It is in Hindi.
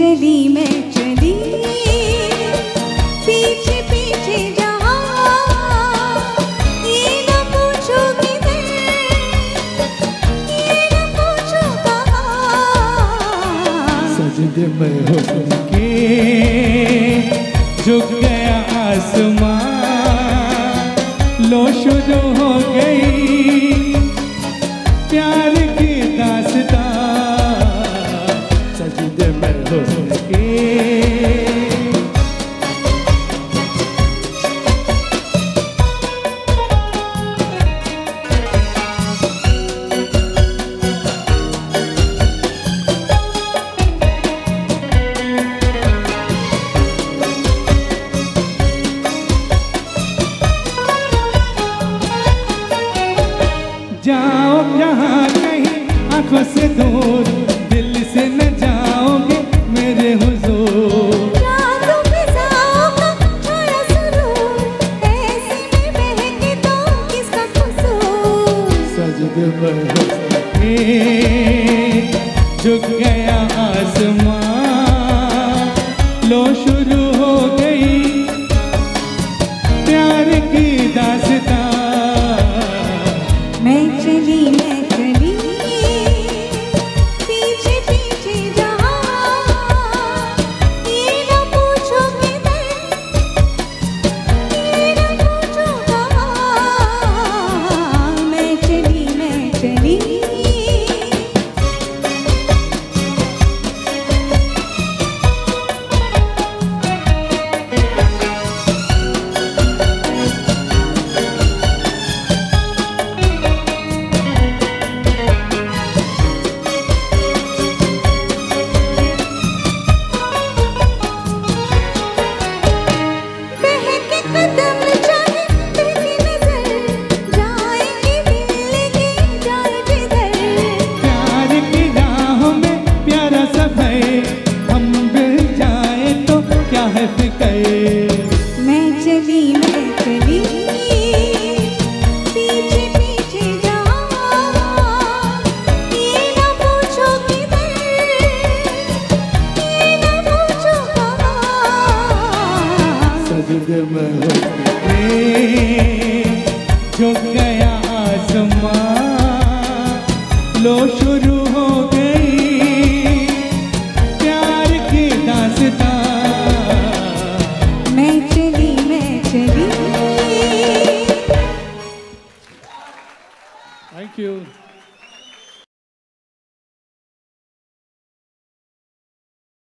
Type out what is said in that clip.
मैं चली पीछे पीछे जहाँ, ये न पूछो किधर, ये न पूछो कहाँ। सजदे में हुस्न के झुक गया आसमां, लो शुरू हो गई प्यार की दास्तां। सजदे में हुस्न के जाओ जहाँ कहीं आंखों से दूर, दिल से न जाओगे मेरे हुजूर। रातों में साओं छाया सुरूर, ऐसे में बहके तो किसका कसूर। सजदे में हुस्न के झुक गया आसमां, लो शुरू हो गई प्यार की दास्तां। मैं चली पीछे पीछे जहाँ, ये न पूछो किधर, ये न पूछो कहाँ। मैं चली कदम जाए तेरी नजर, जाएंगे दिल लेके जाए जिधर। प्यार की राहों में प्यारा सफर, हम मिल जाए तो क्या है फिक्र। मैं चली पीछे पीछे जहाँ, ये न पूछो किधर, ये न पूछो कहाँ। सजदे में हुस्न के झुक गया आसमां, लो शुरू हो गई प्यार की दास्तां। मैं चली थैंक यू।